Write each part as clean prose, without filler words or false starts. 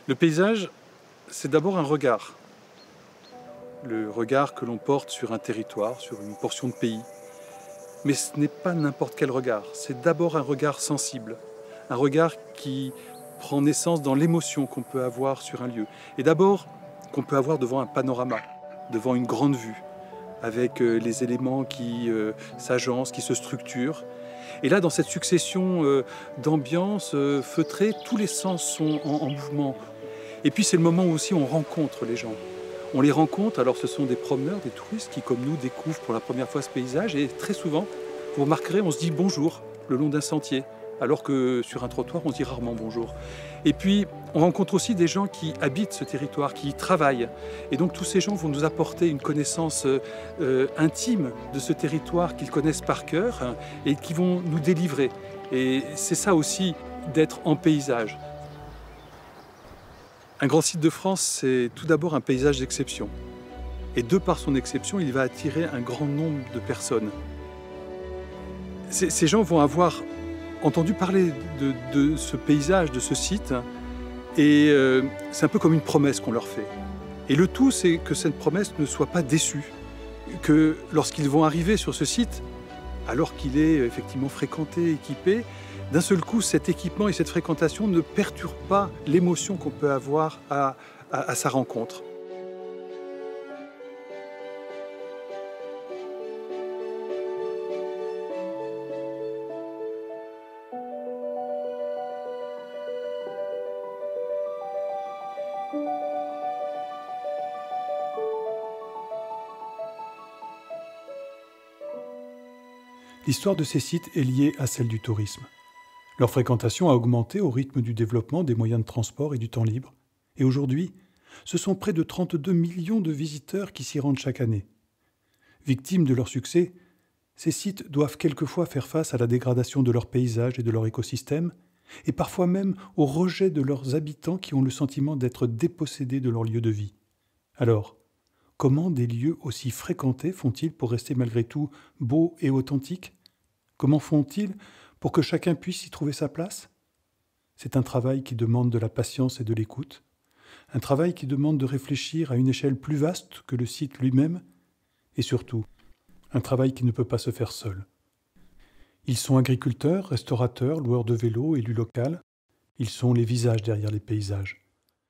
Le paysage, c'est d'abord un regard. Le regard que l'on porte sur un territoire, sur une portion de pays. Mais ce n'est pas n'importe quel regard. C'est d'abord un regard sensible. Un regard qui prend naissance dans l'émotion qu'on peut avoir sur un lieu. Et d'abord, qu'on peut avoir devant un panorama, devant une grande vue, avec les éléments qui s'agencent, qui se structurent. Et là, dans cette succession d'ambiances feutrées, tous les sens sont en mouvement. Et puis c'est le moment où aussi on rencontre les gens. On les rencontre, alors ce sont des promeneurs, des touristes qui, comme nous, découvrent pour la première fois ce paysage. Et très souvent, vous remarquerez, on se dit bonjour le long d'un sentier, alors que sur un trottoir, on se dit rarement bonjour. Et puis, on rencontre aussi des gens qui habitent ce territoire, qui y travaillent. Et donc tous ces gens vont nous apporter une connaissance intime de ce territoire qu'ils connaissent par cœur et qui vont nous délivrer. Et c'est ça aussi d'être en paysage. Un grand site de France, c'est tout d'abord un paysage d'exception. Et de par son exception, il va attirer un grand nombre de personnes. Ces gens vont avoir entendu parler de ce paysage, de ce site, et c'est un peu comme une promesse qu'on leur fait. Et le tout, c'est que cette promesse ne soit pas déçue, que lorsqu'ils vont arriver sur ce site, alors qu'il est effectivement fréquenté, équipé, d'un seul coup, cet équipement et cette fréquentation ne perturbent pas l'émotion qu'on peut avoir à sa rencontre. L'histoire de ces sites est liée à celle du tourisme. Leur fréquentation a augmenté au rythme du développement des moyens de transport et du temps libre. Et aujourd'hui, ce sont près de 32 millions de visiteurs qui s'y rendent chaque année. Victimes de leur succès, ces sites doivent quelquefois faire face à la dégradation de leurs paysages et de leur écosystème, et parfois même au rejet de leurs habitants qui ont le sentiment d'être dépossédés de leur lieu de vie. Alors, comment des lieux aussi fréquentés font-ils pour rester malgré tout beaux et authentiques ? Comment font-ils pour que chacun puisse y trouver sa place ? C'est un travail qui demande de la patience et de l'écoute, un travail qui demande de réfléchir à une échelle plus vaste que le site lui-même, et surtout, un travail qui ne peut pas se faire seul. Ils sont agriculteurs, restaurateurs, loueurs de vélos, élus locaux. Ils sont les visages derrière les paysages.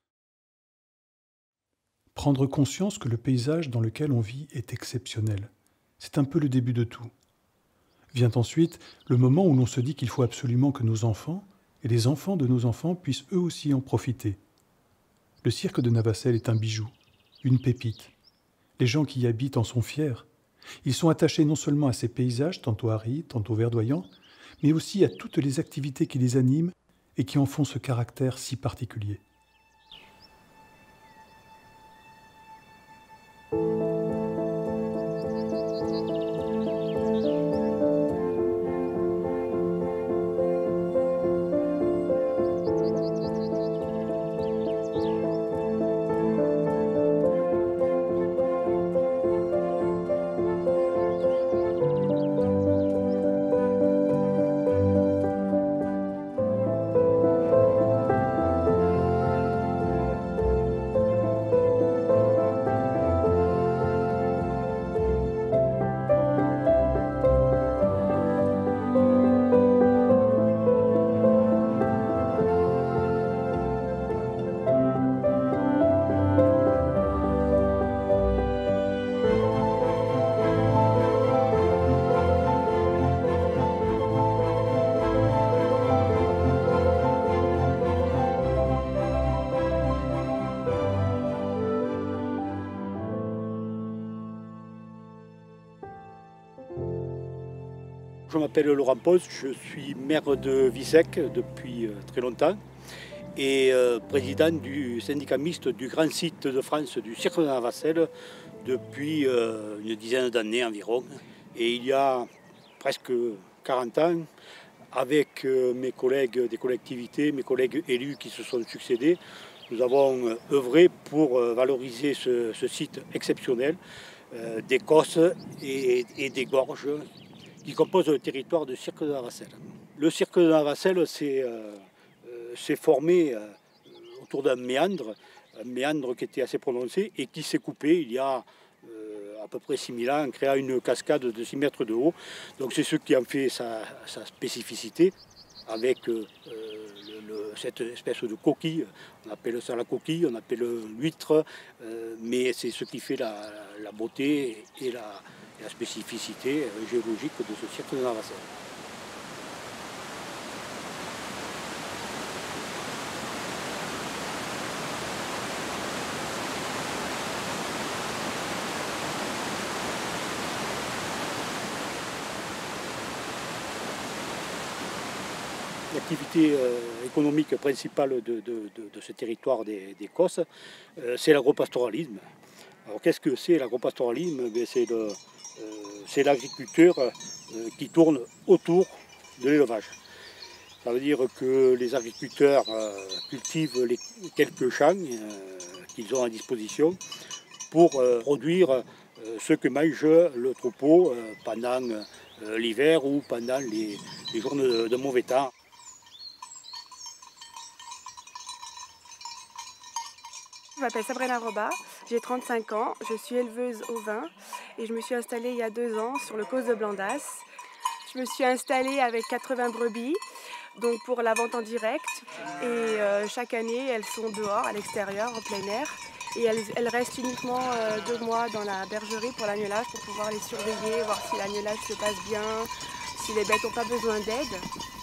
Prendre conscience que le paysage dans lequel on vit est exceptionnel, c'est un peu le début de tout. Vient ensuite le moment où l'on se dit qu'il faut absolument que nos enfants et les enfants de nos enfants puissent eux aussi en profiter. Le cirque de Navacelles est un bijou, une pépite. Les gens qui y habitent en sont fiers. Ils sont attachés non seulement à ces paysages, tantôt arides, tantôt verdoyants, mais aussi à toutes les activités qui les animent et qui en font ce caractère si particulier. Je m'appelle Laurent Pons, je suis maire de Vissec depuis très longtemps et président du syndicat mixte du grand site de France du cirque de Navacelles depuis une dizaine d'années environ. Et il y a presque 40 ans, avec mes collègues des collectivités, mes collègues élus qui se sont succédés, nous avons œuvré pour valoriser ce site exceptionnel des Cosses et des Gorges qui compose le territoire du cirque de Navacelles. Le cirque de Navacelles s'est formé autour d'un méandre qui était assez prononcé et qui s'est coupé il y a à peu près 6000 ans en créant une cascade de 6 mètres de haut. Donc c'est ce qui en fait sa spécificité avec cette espèce de coquille. On appelle ça la coquille, on appelle l'huître, mais c'est ce qui fait la beauté et la spécificité géologique de ce cirque de Navacelles. L'activité économique principale de ce territoire des Causses, c'est l'agropastoralisme. Alors qu'est-ce que c'est l'agropastoralisme? C'est l'agriculteur qui tourne autour de l'élevage. Ça veut dire que les agriculteurs cultivent les quelques champs qu'ils ont à disposition pour produire ce que mange le troupeau pendant l'hiver ou pendant les jours de mauvais temps. Je m'appelle Sabrina Roba, j'ai 35 ans, je suis éleveuse au vin et je me suis installée il y a 2 ans sur le Causse de Blandas. Je me suis installée avec 80 brebis donc pour la vente en direct et chaque année elles sont dehors, à l'extérieur, en plein air et elles restent uniquement 2 mois dans la bergerie pour l'agnelage pour pouvoir les surveiller, voir si l'agnelage se passe bien, si les bêtes n'ont pas besoin d'aide.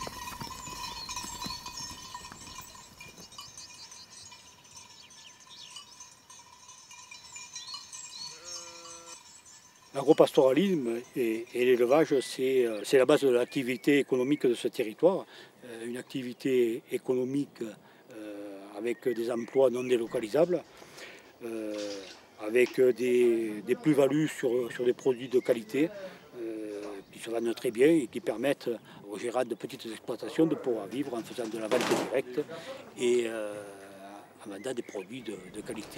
L'agropastoralisme et l'élevage, c'est la base de l'activité économique de ce territoire. Une activité économique avec des emplois non délocalisables, avec des plus-values sur des produits de qualité qui se vendent très bien et qui permettent aux gérants de petites exploitations de pouvoir vivre en faisant de la vente directe et en vendant des produits de qualité.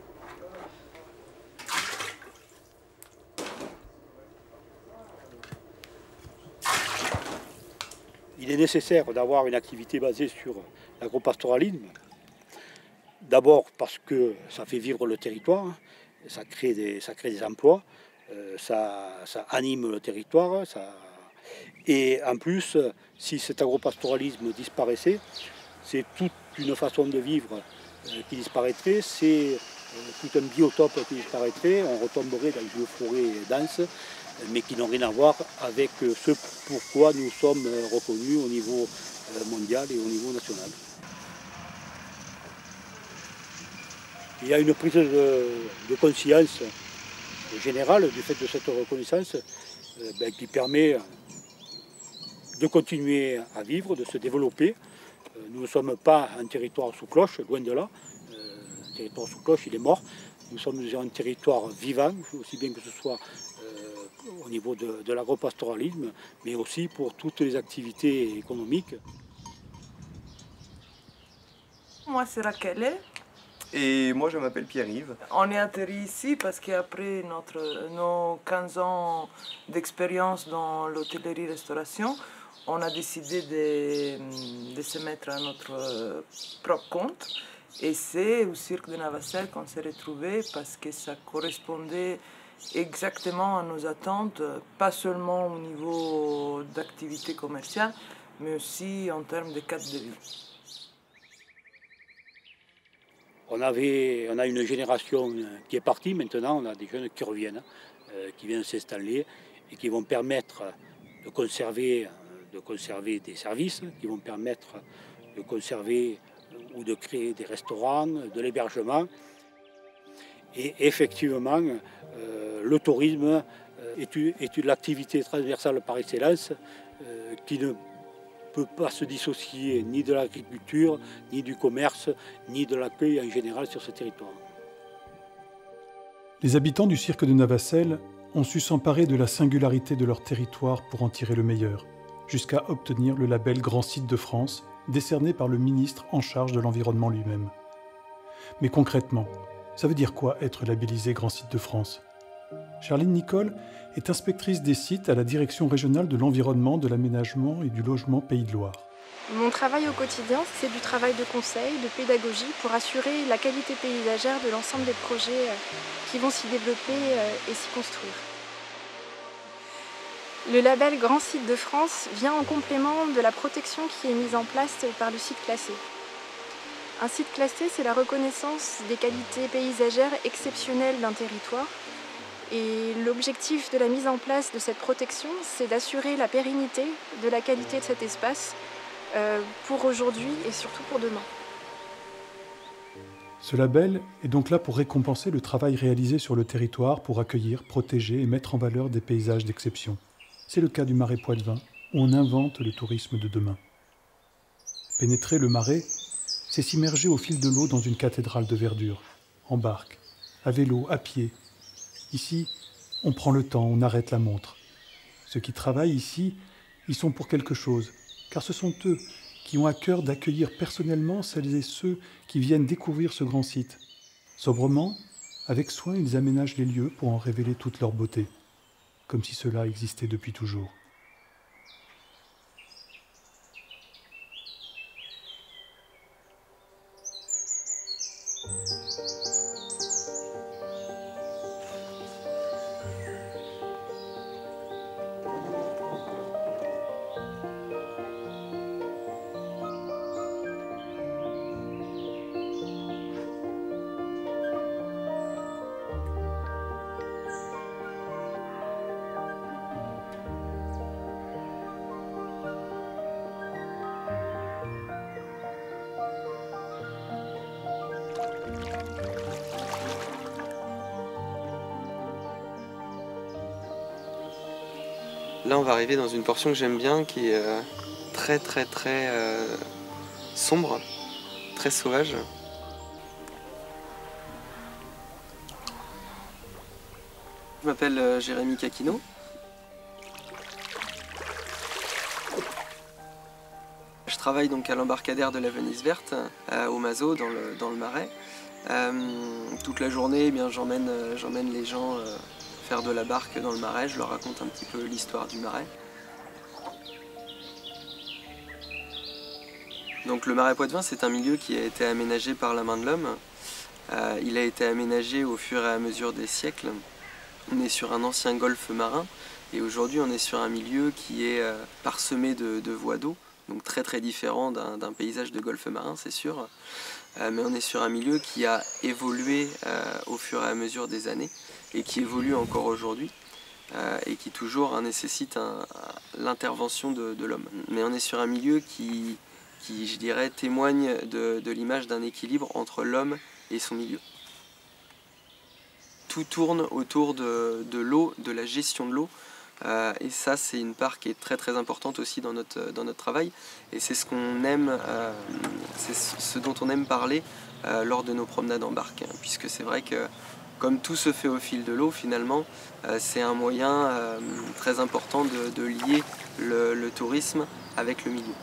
Il est nécessaire d'avoir une activité basée sur l'agropastoralisme. D'abord parce que ça fait vivre le territoire, ça crée des emplois, ça anime le territoire. Et en plus, si cet agropastoralisme disparaissait, c'est toute une façon de vivre qui disparaîtrait, c'est tout un biotope qui disparaîtrait, on retomberait dans une forêt dense, mais qui n'ont rien à voir avec ce pourquoi nous sommes reconnus au niveau mondial et au niveau national. Il y a une prise de conscience générale du fait de cette reconnaissance qui permet de continuer à vivre, de se développer. Nous ne sommes pas un territoire sous cloche, loin de là. Un territoire sous cloche, il est mort. Nous sommes un territoire vivant, aussi bien que ce soit au niveau de l'agropastoralisme, mais aussi pour toutes les activités économiques. Moi, c'est Raquel. Et moi, je m'appelle Pierre-Yves. On est atterri ici parce qu'après nos 15 ans d'expérience dans l'hôtellerie-restauration, on a décidé de se mettre à notre propre compte. Et c'est au cirque de Navacelles qu'on s'est retrouvés parce que ça correspondait exactement à nos attentes, pas seulement au niveau d'activité commerciale, mais aussi en termes de cadre de vie. On a une génération qui est partie, maintenant on a des jeunes qui reviennent, qui viennent s'installer et qui vont permettre de conserver des services, qui vont permettre de conserver ou de créer des restaurants, de l'hébergement. Et effectivement, le tourisme est l'activité transversale par excellence qui ne peut pas se dissocier ni de l'agriculture, ni du commerce, ni de l'accueil en général sur ce territoire. Les habitants du cirque de Navacelles ont su s'emparer de la singularité de leur territoire pour en tirer le meilleur, jusqu'à obtenir le label Grand Site de France, décerné par le ministre en charge de l'environnement lui-même. Mais concrètement, ça veut dire quoi être labellisé Grand Site de France? Charline Nicole est inspectrice des sites à la Direction régionale de l'environnement, de l'aménagement et du logement Pays de Loire. Mon travail au quotidien, c'est du travail de conseil, de pédagogie pour assurer la qualité paysagère de l'ensemble des projets qui vont s'y développer et s'y construire. Le label Grand Site de France vient en complément de la protection qui est mise en place par le site classé. Un site classé, c'est la reconnaissance des qualités paysagères exceptionnelles d'un territoire. Et l'objectif de la mise en place de cette protection, c'est d'assurer la pérennité de la qualité de cet espace pour aujourd'hui et surtout pour demain. Ce label est donc là pour récompenser le travail réalisé sur le territoire pour accueillir, protéger et mettre en valeur des paysages d'exception. C'est le cas du Marais Poitevin, où on invente le tourisme de demain. Pénétrer le Marais, c'est s'immerger au fil de l'eau dans une cathédrale de verdure, en barque, à vélo, à pied. Ici, on prend le temps, on arrête la montre. Ceux qui travaillent ici, ils sont pour quelque chose, car ce sont eux qui ont à cœur d'accueillir personnellement celles et ceux qui viennent découvrir ce grand site. Sobrement, avec soin, ils aménagent les lieux pour en révéler toute leur beauté, comme si cela existait depuis toujours. Là, on va arriver dans une portion que j'aime bien, qui est très sombre, très sauvage. Je m'appelle Jérémy Caquino. Je travaille donc à l'embarcadère de la Venise Verte, au Mazo, dans le Marais. Toute la journée, eh bien, j'emmène les gens faire de la barque dans le Marais, je leur raconte un petit peu l'histoire du Marais. Donc le Marais Poitevin, c'est un milieu qui a été aménagé par la main de l'homme. Il a été aménagé au fur et à mesure des siècles. On est sur un ancien golfe marin et aujourd'hui on est sur un milieu qui est parsemé de voies d'eau, donc très différent d'un paysage de golfe marin, c'est sûr. Mais on est sur un milieu qui a évolué au fur et à mesure des années et qui évolue encore aujourd'hui et qui toujours nécessite l'intervention de l'homme. Mais on est sur un milieu qui, je dirais, témoigne de l'image d'un équilibre entre l'homme et son milieu. Tout tourne autour de l'eau, de la gestion de l'eau. Et ça, c'est une part qui est très importante aussi dans notre travail. Et c'est ce qu'on aime, c'est ce dont on aime parler lors de nos promenades en barque. Puisque c'est vrai que, comme tout se fait au fil de l'eau, finalement, c'est un moyen très important de lier le tourisme avec le milieu.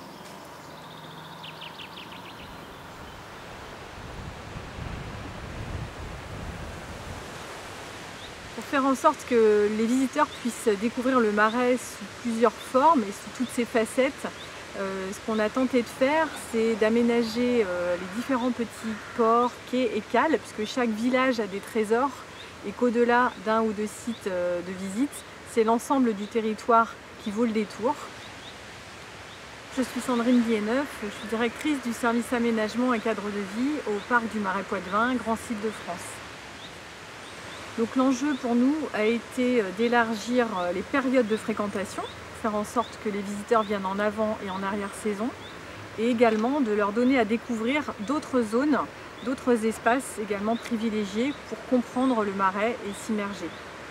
Pour faire en sorte que les visiteurs puissent découvrir le Marais sous plusieurs formes et sous toutes ses facettes, ce qu'on a tenté de faire, c'est d'aménager les différents petits ports, quais et cales, puisque chaque village a des trésors et qu'au-delà d'un ou deux sites de visite, c'est l'ensemble du territoire qui vaut le détour. Je suis Sandrine Villeneuve, je suis directrice du service aménagement et cadre de vie au parc du Marais Poitevin, grand site de France. Donc l'enjeu pour nous a été d'élargir les périodes de fréquentation, faire en sorte que les visiteurs viennent en avant et en arrière-saison, et également de leur donner à découvrir d'autres zones, d'autres espaces également privilégiés pour comprendre le Marais et s'immerger.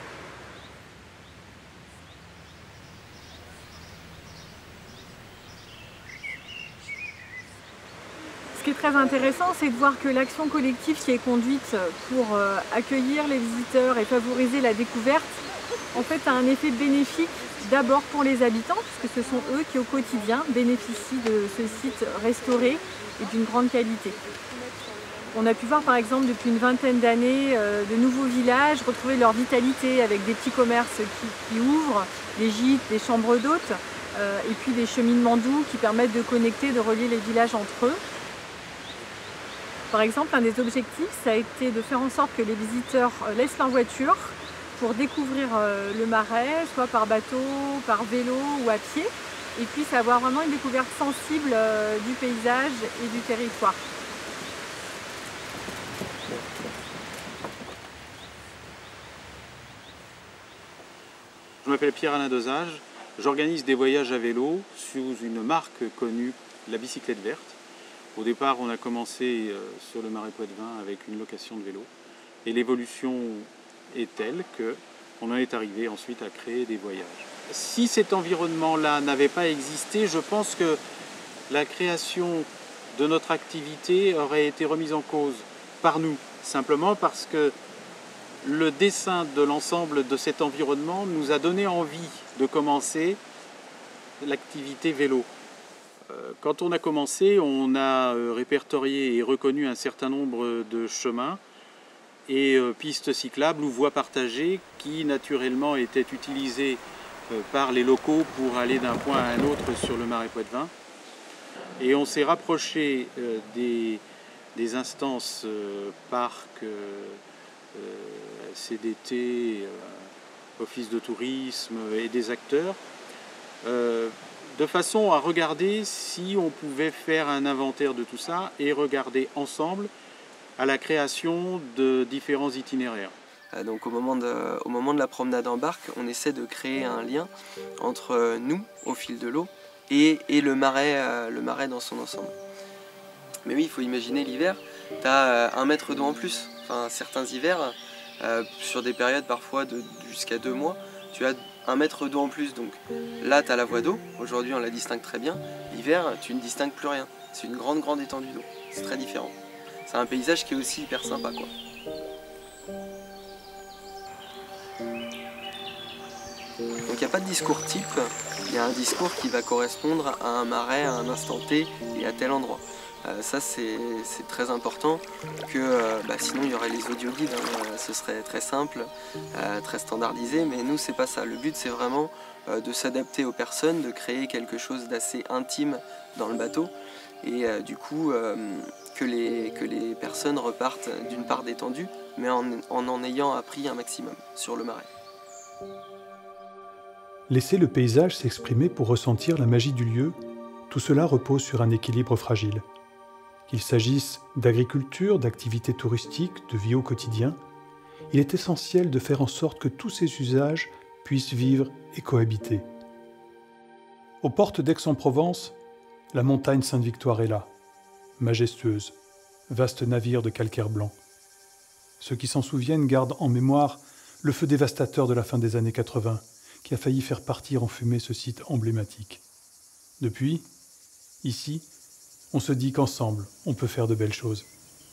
Ce qui est très intéressant, c'est de voir que l'action collective qui est conduite pour accueillir les visiteurs et favoriser la découverte, en fait, a un effet bénéfique d'abord pour les habitants, puisque ce sont eux qui au quotidien bénéficient de ce site restauré et d'une grande qualité. On a pu voir par exemple depuis une vingtaine d'années de nouveaux villages retrouver leur vitalité avec des petits commerces qui ouvrent, des gîtes, des chambres d'hôtes. et puis des cheminements doux qui permettent de connecter, de relier les villages entre eux. Par exemple, un des objectifs, ça a été de faire en sorte que les visiteurs laissent leur voiture pour découvrir le Marais, soit par bateau, par vélo ou à pied, et puissent avoir vraiment une découverte sensible du paysage et du territoire. Je m'appelle Pierre-Alain Dosage, j'organise des voyages à vélo sous une marque connue, la bicyclette verte. Au départ, on a commencé sur le Marais Poitevin avec une location de vélo. Et l'évolution est telle qu'on en est arrivé ensuite à créer des voyages. Si cet environnement-là n'avait pas existé, je pense que la création de notre activité aurait été remise en cause par nous, simplement parce que le dessin de l'ensemble de cet environnement nous a donné envie de commencer l'activité vélo. Quand on a commencé, on a répertorié et reconnu un certain nombre de chemins et pistes cyclables ou voies partagées qui naturellement étaient utilisées par les locaux pour aller d'un point à un autre sur le Marais Poitevin. Et on s'est rapproché des instances parcs, CDT, Office de tourisme et des acteurs, de façon à regarder si on pouvait faire un inventaire de tout ça et regarder ensemble à la création de différents itinéraires. Donc au moment de la promenade en barque, on essaie de créer un lien entre nous, au fil de l'eau, et le marais dans son ensemble. Mais oui, il faut imaginer l'hiver, tu as 1 mètre d'eau en plus. Enfin, certains hivers, sur des périodes parfois jusqu'à 2 mois, tu as 1 mètre d'eau en plus. Donc là, tu as la voie d'eau. Aujourd'hui, on la distingue très bien. L'hiver, tu ne distingues plus rien. C'est une grande étendue d'eau. C'est très différent. C'est un paysage qui est aussi hyper sympa, quoi. Donc il n'y a pas de discours type. Il y a un discours qui va correspondre à un marais, à un instant T et à tel endroit. Ça c'est très important, que sinon il y aurait les audioguides, hein, ce serait très simple, très standardisé, mais nous c'est pas ça. Le but c'est vraiment de s'adapter aux personnes, de créer quelque chose d'assez intime dans le bateau et du coup que les personnes repartent d'une part détendues, mais en ayant appris un maximum sur le marais. Laisser le paysage s'exprimer pour ressentir la magie du lieu, tout cela repose sur un équilibre fragile. Qu'il s'agisse d'agriculture, d'activités touristiques, de vie au quotidien, il est essentiel de faire en sorte que tous ces usages puissent vivre et cohabiter. Aux portes d'Aix-en-Provence, la montagne Sainte-Victoire est là, majestueuse, vaste navire de calcaire blanc. Ceux qui s'en souviennent gardent en mémoire le feu dévastateur de la fin des années 80, qui a failli faire partir en fumée ce site emblématique. Depuis, ici, on se dit qu'ensemble, on peut faire de belles choses.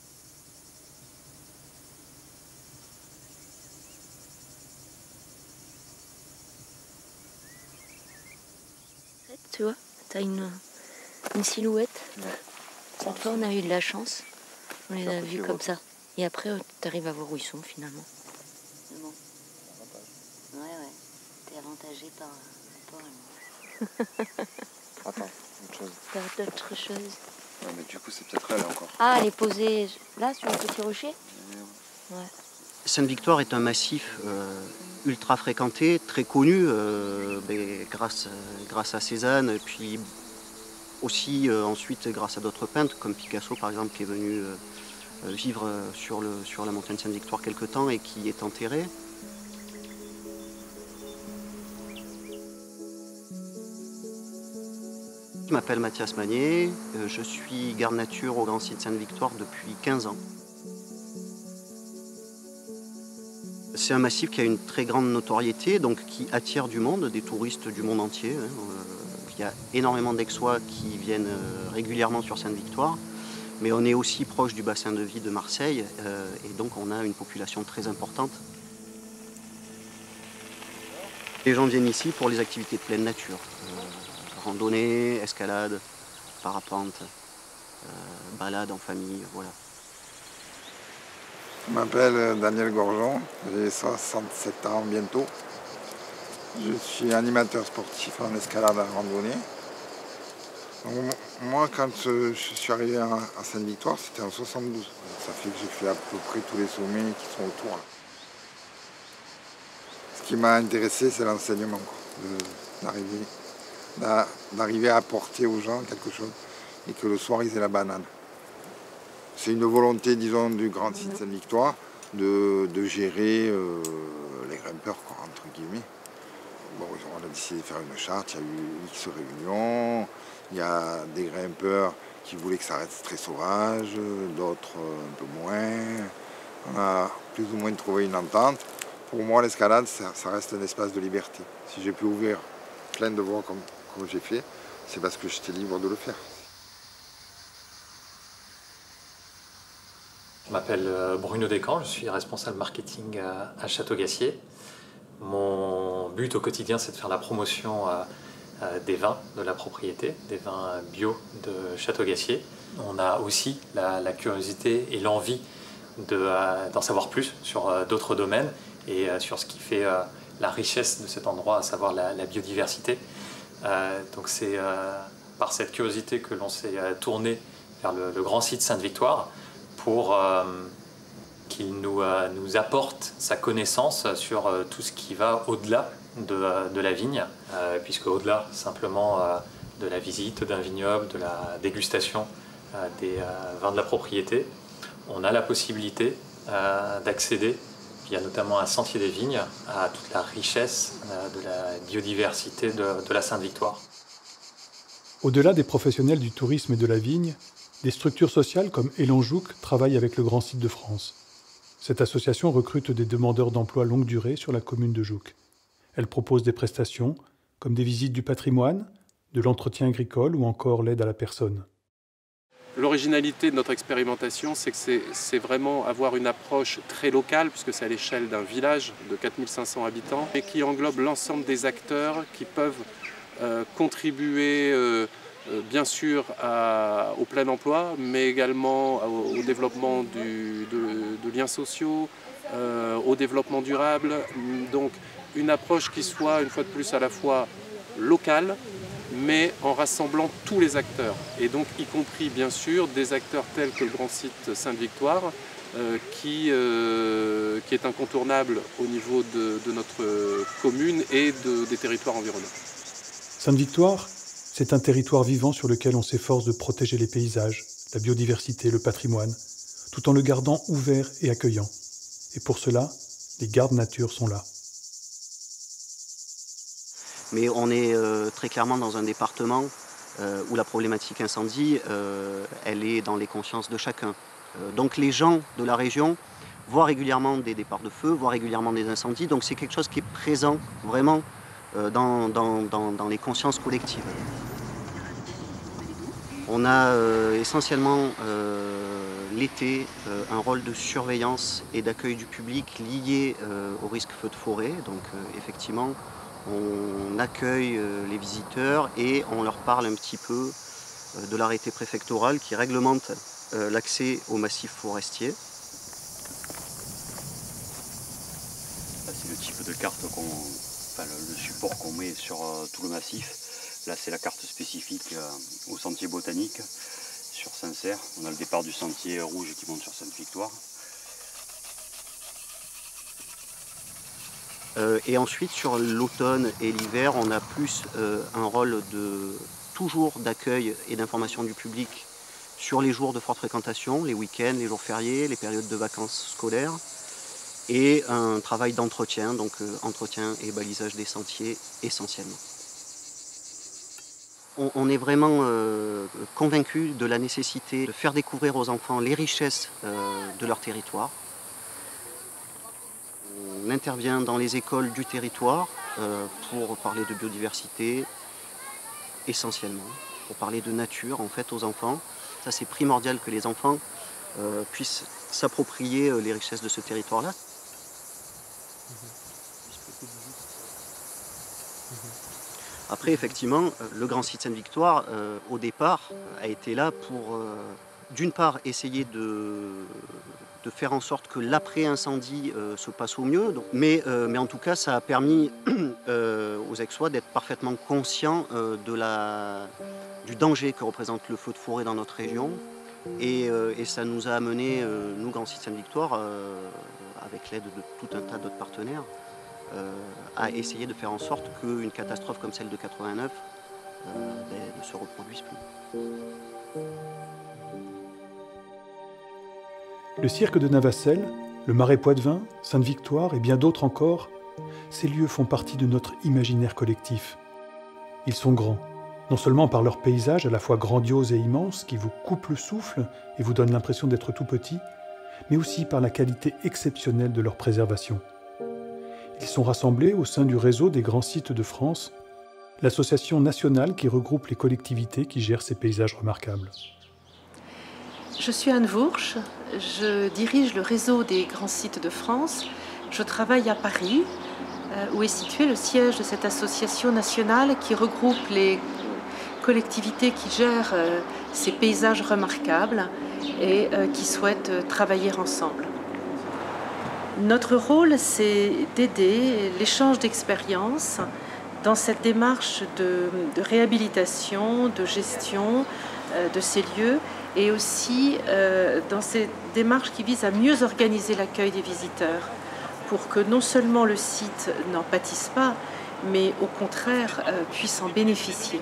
Tu vois, tu as une silhouette. Cette fois, on a eu de la chance. On les a vus comme ça. Et après, tu arrives à voir où ils sont finalement. C'est bon. Ouais. T'es avantagé par rapport à moi. Attends, autre chose. T'as d'autres choses. Ouais, mais du coup, c'est peut-être elle encore. Ah, elle est posée là, sur le petit rocher. Ouais. Sainte-Victoire est un massif ultra fréquenté, très connu, grâce à Cézanne, et puis aussi ensuite grâce à d'autres peintres, comme Picasso par exemple, qui est venu vivre sur la montagne Sainte-Victoire quelque temps et qui est enterré. Je m'appelle Mathias Magnier, je suis garde nature au Grand Site Sainte-Victoire depuis 15 ans. C'est un massif qui a une très grande notoriété, donc qui attire du monde, des touristes du monde entier. Il y a énormément d'Aixois qui viennent régulièrement sur Sainte-Victoire, mais on est aussi proche du bassin de vie de Marseille, et donc on a une population très importante. Les gens viennent ici pour les activités de pleine nature. Randonnée, escalade, parapente, balade en famille, voilà. Je m'appelle Daniel Gorgeon, j'ai 67 ans bientôt. Je suis animateur sportif en escalade à randonnée. Donc, moi, quand je suis arrivé à Sainte-Victoire, c'était en 72. Ça fait que j'ai fait à peu près tous les sommets qui sont autour. Là. Ce qui m'a intéressé, c'est l'enseignement, d'arriver à apporter aux gens quelque chose et que le soir, ils aient la banane. C'est une volonté, disons, du grand site Sainte-Victoire de gérer les grimpeurs, quoi, entre guillemets. Bon, on a décidé de faire une charte, il y a eu X réunions, il y a des grimpeurs qui voulaient que ça reste très sauvage, d'autres un peu moins. On a plus ou moins trouvé une entente. Pour moi, l'escalade, ça reste un espace de liberté. Si j'ai pu ouvrir plein de voies comme j'ai fait, c'est parce que j'étais libre de le faire. Je m'appelle Bruno Descamps, je suis responsable marketing à Château-Gassier. Mon but au quotidien, c'est de faire la promotion des vins de la propriété, des vins bio de Château-Gassier. On a aussi la curiosité et l'envie d'en savoir plus sur d'autres domaines et sur ce qui fait la richesse de cet endroit, à savoir la biodiversité. Donc c'est par cette curiosité que l'on s'est tourné vers le grand site Sainte-Victoire pour qu'il nous apporte sa connaissance sur tout ce qui va au-delà de la vigne, puisque au-delà simplement de la visite d'un vignoble, de la dégustation des vins de la propriété, on a la possibilité d'accéder, via notamment un sentier des vignes, à toute la richesse de la biodiversité de la Sainte-Victoire. Au-delà des professionnels du tourisme et de la vigne, des structures sociales comme Élan Jouques travaillent avec le Grand Site de France. Cette association recrute des demandeurs d'emploi longue durée sur la commune de Jouques. Elle propose des prestations comme des visites du patrimoine, de l'entretien agricole ou encore l'aide à la personne. L'originalité de notre expérimentation, c'est que c'est vraiment avoir une approche très locale, puisque c'est à l'échelle d'un village de 4500 habitants, et qui englobe l'ensemble des acteurs qui peuvent contribuer bien sûr au plein emploi, mais également au développement de liens sociaux, au développement durable. Donc une approche qui soit une fois de plus à la fois locale, mais en rassemblant tous les acteurs, et donc y compris bien sûr des acteurs tels que le Grand Site Sainte-Victoire, qui est incontournable au niveau de notre commune et des territoires environnants. Sainte-Victoire, c'est un territoire vivant sur lequel on s'efforce de protéger les paysages, la biodiversité, le patrimoine, tout en le gardant ouvert et accueillant. Et pour cela, les gardes nature sont là. Mais on est très clairement dans un département où la problématique incendie, elle est dans les consciences de chacun. Donc les gens de la région voient régulièrement des départs de feu, voient régulièrement des incendies, donc c'est quelque chose qui est présent vraiment dans les consciences collectives. On a essentiellement l'été un rôle de surveillance et d'accueil du public lié au risque feu de forêt. Donc effectivement, on accueille les visiteurs et on leur parle un petit peu de l'arrêté préfectoral qui réglemente l'accès au massif forestier. C'est le type de carte le support qu'on met sur tout le massif. Là, c'est la carte spécifique au sentier botanique sur Saint-Cerf. On a le départ du sentier rouge qui monte sur Sainte-Victoire. Et ensuite, sur l'automne et l'hiver, on a plus un rôle toujours d'accueil et d'information du public sur les jours de forte fréquentation, les week-ends, les jours fériés, les périodes de vacances scolaires, et un travail d'entretien, donc entretien et balisage des sentiers essentiellement. On est vraiment convaincu de la nécessité de faire découvrir aux enfants les richesses de leur territoire. On intervient dans les écoles du territoire pour parler de biodiversité essentiellement, pour parler de nature en fait aux enfants. Ça c'est primordial que les enfants puissent s'approprier les richesses de ce territoire-là. Après, effectivement, le Grand Site Sainte-Victoire, au départ, a été là pour, d'une part, essayer de faire en sorte que l'après-incendie se passe au mieux. Donc, mais en tout cas, ça a permis aux Aixois d'être parfaitement conscients du danger que représente le feu de forêt dans notre région. Et ça nous a amené, nous, Grand Site Sainte-Victoire, avec l'aide de tout un tas d'autres partenaires, à essayer de faire en sorte qu'une catastrophe comme celle de 89 ne se reproduise plus. Le cirque de Navacelles, le Marais Poitevin, Sainte-Victoire et bien d'autres encore, ces lieux font partie de notre imaginaire collectif. Ils sont grands, non seulement par leur paysage à la fois grandiose et immense qui vous coupe le souffle et vous donne l'impression d'être tout petit, mais aussi par la qualité exceptionnelle de leur préservation. Ils sont rassemblés au sein du réseau des grands sites de France, l'association nationale qui regroupe les collectivités qui gèrent ces paysages remarquables. Je suis Anne Vourche, je dirige le réseau des grands sites de France. Je travaille à Paris, où est situé le siège de cette association nationale qui regroupe les collectivités qui gèrent ces paysages remarquables et qui souhaitent travailler ensemble. Notre rôle, c'est d'aider l'échange d'expériences dans cette démarche de réhabilitation, de gestion de ces lieux et aussi dans cette démarche qui vise à mieux organiser l'accueil des visiteurs pour que non seulement le site n'en pâtisse pas, mais au contraire puisse en bénéficier.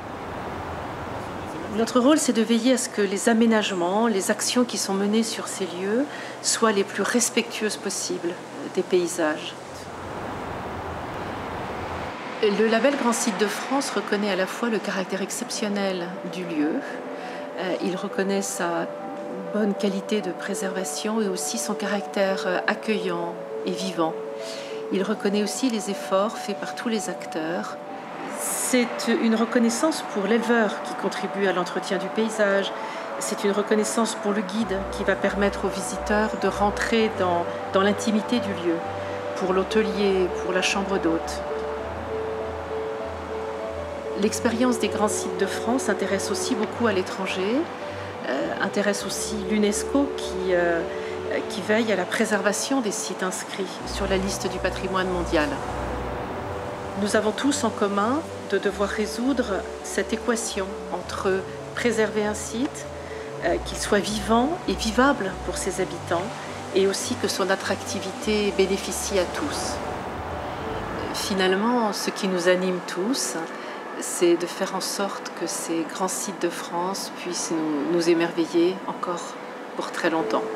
Notre rôle, c'est de veiller à ce que les aménagements, les actions qui sont menées sur ces lieux soient les plus respectueuses possibles des paysages. Le label Grand Site de France reconnaît à la fois le caractère exceptionnel du lieu, il reconnaît sa bonne qualité de préservation et aussi son caractère accueillant et vivant. Il reconnaît aussi les efforts faits par tous les acteurs. C'est une reconnaissance pour l'éleveur qui contribue à l'entretien du paysage. C'est une reconnaissance pour le guide qui va permettre aux visiteurs de rentrer dans l'intimité du lieu, pour l'hôtelier, pour la chambre d'hôte. L'expérience des grands sites de France intéresse aussi beaucoup à l'étranger, intéresse aussi l'UNESCO qui veille à la préservation des sites inscrits sur la liste du patrimoine mondial. Nous avons tous en commun de devoir résoudre cette équation entre préserver un site, qu'il soit vivant et vivable pour ses habitants, et aussi que son attractivité bénéficie à tous. Finalement, ce qui nous anime tous, c'est de faire en sorte que ces grands sites de France puissent nous émerveiller encore pour très longtemps.